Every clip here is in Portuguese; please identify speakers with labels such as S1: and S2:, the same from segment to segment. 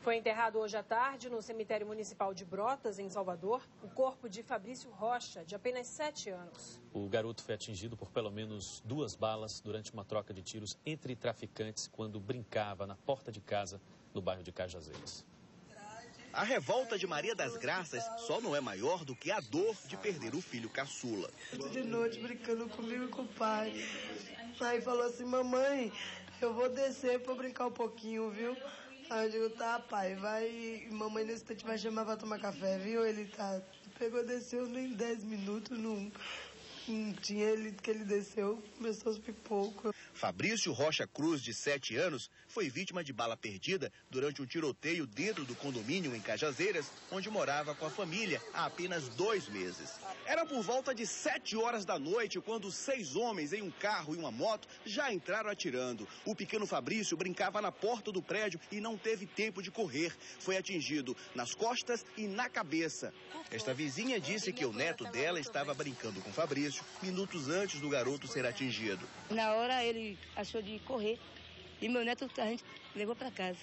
S1: Foi enterrado hoje à tarde no cemitério municipal de Brotas, em Salvador, o corpo de Fabrício Rocha, de apenas 7 anos.
S2: O garoto foi atingido por pelo menos 2 balas durante uma troca de tiros entre traficantes quando brincava na porta de casa no bairro de Cajazeiras.
S3: A revolta de Maria das Graças só não é maior do que a dor de perder o filho caçula.
S4: De noite brincando comigo e com o pai. Aí falou assim, mamãe, eu vou descer pra brincar um pouquinho, viu? Aí eu digo, tá, pai, vai, mamãe nesse instante vai chamar pra tomar café, viu? Ele tá, pegou, desceu, nem 10 minutos, não tinha ele que ele desceu, começou os pipocos.
S3: Fabrício Rocha Cruz, de 7 anos, foi vítima de bala perdida durante um tiroteio dentro do condomínio em Cajazeiras, onde morava com a família há apenas 2 meses. Era por volta de 7 horas da noite quando 6 homens em um carro e uma moto já entraram atirando. O pequeno Fabrício brincava na porta do prédio e não teve tempo de correr. Foi atingido nas costas e na cabeça. Esta vizinha disse que o neto dela estava brincando com Fabrício minutos antes do garoto ser atingido.
S5: Na hora ele achou de correr e meu neto a gente levou para casa.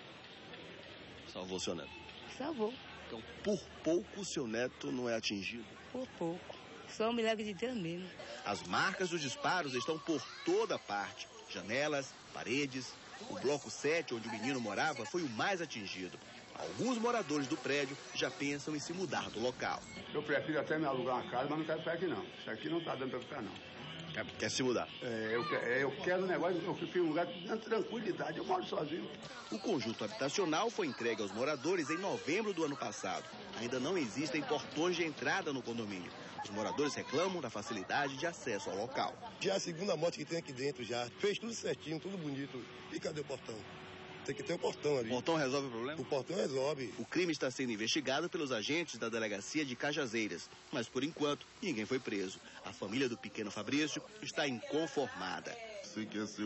S3: Salvou seu neto?
S5: Salvou.
S3: Então, por pouco, seu neto não é atingido?
S5: Por pouco. Só um milagre de Deus mesmo.
S3: As marcas dos disparos estão por toda parte. Janelas, paredes. O bloco 7, onde o menino morava, foi o mais atingido. Alguns moradores do prédio já pensam em se mudar do local.
S6: Eu prefiro até me alugar uma casa, mas não quero ficar aqui não. Isso aqui não está dando para ficar não.
S3: Quer se mudar?
S6: Eu quero um negócio, eu prefiro um lugar de tranquilidade, eu moro sozinho.
S3: O conjunto habitacional foi entregue aos moradores em novembro do ano passado. Ainda não existem portões de entrada no condomínio. Os moradores reclamam da facilidade de acesso ao local.
S7: Já é a segunda morte que tem aqui dentro já. Fez tudo certinho, tudo bonito. E cadê o portão? Tem que ter um portão ali.
S3: O portão resolve o problema?
S7: O portão resolve.
S3: O crime está sendo investigado pelos agentes da delegacia de Cajazeiras. Mas, por enquanto, ninguém foi preso. A família do pequeno Fabrício está inconformada.
S8: Isso aqui ia ser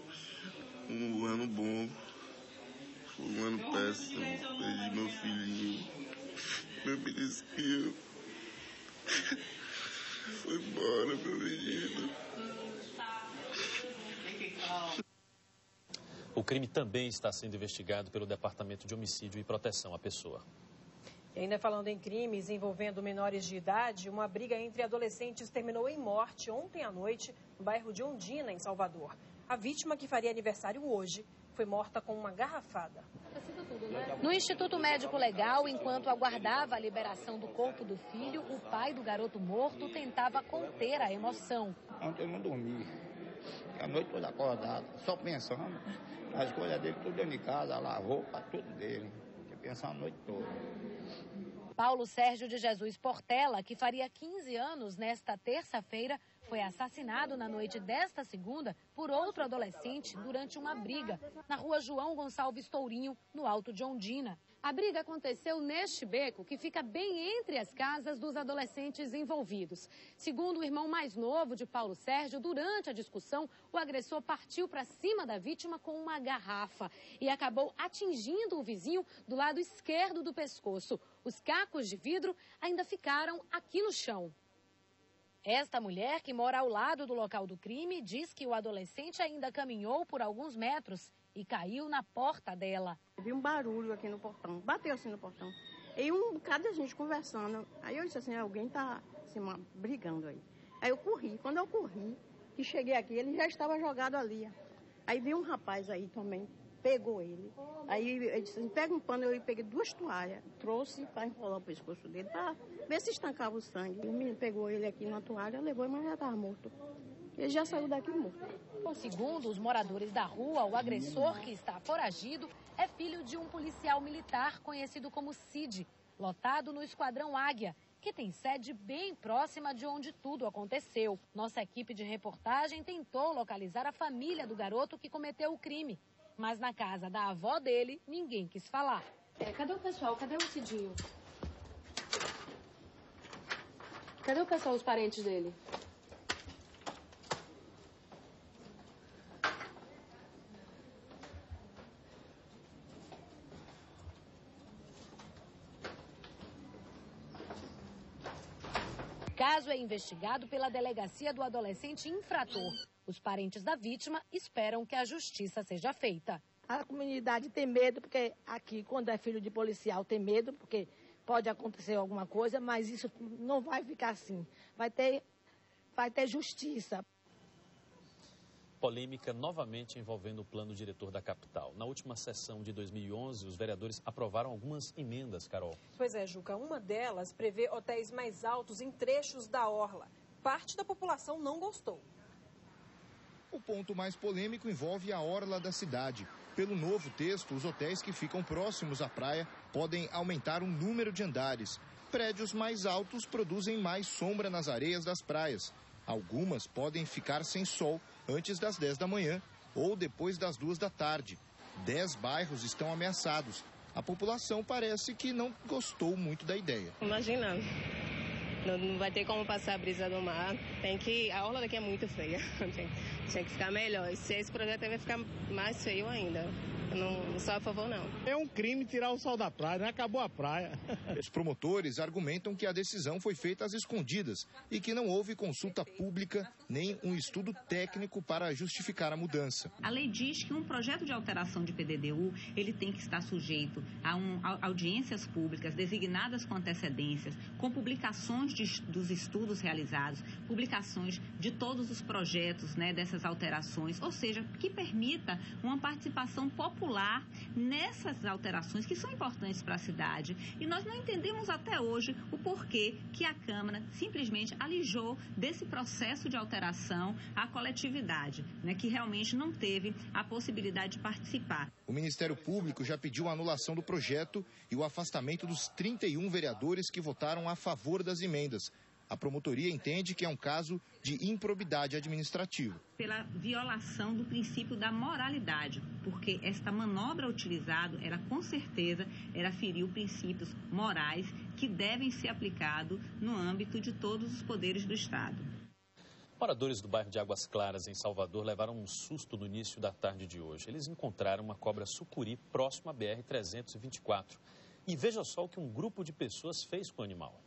S8: um ano bom. Foi um ano péssimo. Perdi meu filhinho. Meu belisquinho. Foi embora, meu menino.
S2: O crime também está sendo investigado pelo Departamento de Homicídio e Proteção à Pessoa.
S1: E ainda falando em crimes envolvendo menores de idade, uma briga entre adolescentes terminou em morte ontem à noite no bairro de Ondina, em Salvador. A vítima, que faria aniversário hoje, foi morta com uma garrafada.
S9: No Instituto Médico Legal, enquanto aguardava a liberação do corpo do filho, o pai do garoto morto tentava conter a emoção.
S10: Ontem eu não dormi. A noite toda acordada, só pensando nas coisas dele, tudo dentro de casa, a roupa, tudo dele. Fiquei pensando a noite toda.
S9: Paulo Sérgio de Jesus Portela, que faria 15 anos nesta terça-feira, foi assassinado na noite desta segunda por outro adolescente durante uma briga na rua João Gonçalves Tourinho, no Alto de Ondina. A briga aconteceu neste beco, que fica bem entre as casas dos adolescentes envolvidos. Segundo o irmão mais novo de Paulo Sérgio, durante a discussão, o agressor partiu para cima da vítima com uma garrafa e acabou atingindo o vizinho do lado esquerdo do pescoço. Os cacos de vidro ainda ficaram aqui no chão. Esta mulher, que mora ao lado do local do crime, diz que o adolescente ainda caminhou por alguns metros e caiu na porta dela.
S11: Eu vi um barulho aqui no portão, bateu assim no portão. E um bocado de gente conversando. Aí eu disse assim, alguém tá assim, brigando aí. Aí eu corri. Quando eu corri, que cheguei aqui, ele já estava jogado ali. Aí veio um rapaz aí também, pegou ele. Aí ele disse assim, pega um pano, eu peguei 2 toalhas, trouxe para enrolar o pescoço dele, para ver se estancava o sangue. O menino pegou ele aqui na toalha, levou, mas já estava morto. Ele já saiu daqui morto.
S9: Segundo os moradores da rua, o agressor, que está foragido, é filho de um policial militar conhecido como Cid, lotado no Esquadrão Águia, que tem sede bem próxima de onde tudo aconteceu. Nossa equipe de reportagem tentou localizar a família do garoto que cometeu o crime, mas na casa da avó dele, ninguém quis falar.
S12: Cadê o pessoal? Cadê o Cidinho? Cadê o pessoal, os parentes dele?
S9: O caso é investigado pela Delegacia do Adolescente Infrator. Os parentes da vítima esperam que a justiça seja feita.
S13: A comunidade tem medo, porque aqui, quando é filho de policial, tem medo, porque pode acontecer alguma coisa, mas isso não vai ficar assim. Vai ter justiça.
S2: Polêmica novamente envolvendo o plano diretor da capital. Na última sessão de 2011, os vereadores aprovaram algumas emendas, Carol.
S1: Pois é, Juca. Uma delas prevê hotéis mais altos em trechos da orla. Parte da população não gostou.
S14: O ponto mais polêmico envolve a orla da cidade. Pelo novo texto, os hotéis que ficam próximos à praia podem aumentar o número de andares. Prédios mais altos produzem mais sombra nas areias das praias. Algumas podem ficar sem sol antes das 10 da manhã ou depois das 2 da tarde. 10 bairros estão ameaçados. A população parece que não gostou muito da ideia.
S15: Imagina, não vai ter como passar a brisa do mar. A orla daqui é muito feia. Tinha que ficar melhor. Se esse projeto vai ficar mais feio ainda. Eu não sou a favor, não.
S16: É um crime tirar o sol da praia, não acabou a praia.
S14: Os promotores argumentam que a decisão foi feita às escondidas e que não houve consulta pública nem um estudo técnico para justificar a mudança.
S17: A lei diz que um projeto de alteração de PDDU, ele tem que estar sujeito a audiências públicas designadas com antecedências, com publicações dos estudos realizados, publicações de todos os projetos, dessas alterações, ou seja, que permita uma participação popular nessas alterações que são importantes para a cidade. E nós não entendemos até hoje o porquê que a Câmara simplesmente alijou desse processo de alteração a coletividade, que realmente não teve a possibilidade de participar.
S14: O Ministério Público já pediu a anulação do projeto e o afastamento dos 31 vereadores que votaram a favor das emendas. A promotoria entende que é um caso de improbidade administrativa.
S17: Pela violação do princípio da moralidade, porque esta manobra utilizada com certeza, feriu princípios morais que devem ser aplicados no âmbito de todos os poderes do Estado.
S2: Moradores do bairro de Águas Claras, em Salvador, levaram um susto no início da tarde de hoje. Eles encontraram uma cobra sucuri próximo à BR-324. E veja só o que um grupo de pessoas fez com o animal.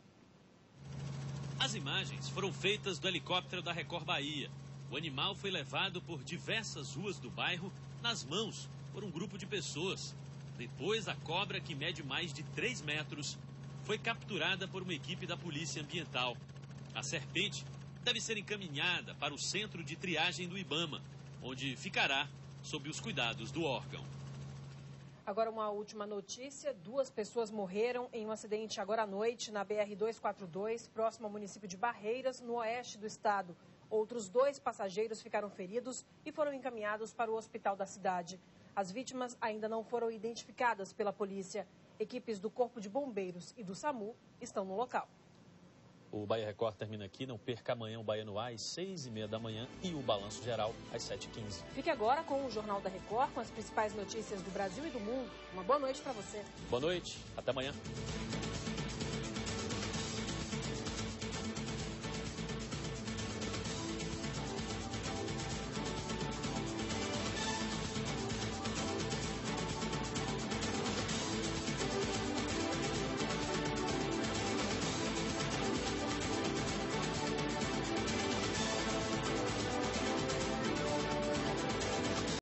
S18: As imagens foram feitas do helicóptero da Record Bahia. O animal foi levado por diversas ruas do bairro nas mãos por um grupo de pessoas. Depois, a cobra, que mede mais de 3 metros, foi capturada por uma equipe da Polícia Ambiental. A serpente deve ser encaminhada para o centro de triagem do Ibama, onde ficará sob os cuidados do órgão.
S1: Agora uma última notícia, 2 pessoas morreram em um acidente agora à noite na BR-242, próximo ao município de Barreiras, no oeste do estado. Outros 2 passageiros ficaram feridos e foram encaminhados para o hospital da cidade. As vítimas ainda não foram identificadas pela polícia. Equipes do Corpo de Bombeiros e do SAMU estão no local.
S2: O Bahia Record termina aqui. Não perca amanhã o Bahia no Ar às 6h30 da manhã e o Balanço Geral às 7h15.
S1: Fique agora com o Jornal da Record, com as principais notícias do Brasil e do mundo. Uma boa noite para você.
S2: Boa noite. Até amanhã.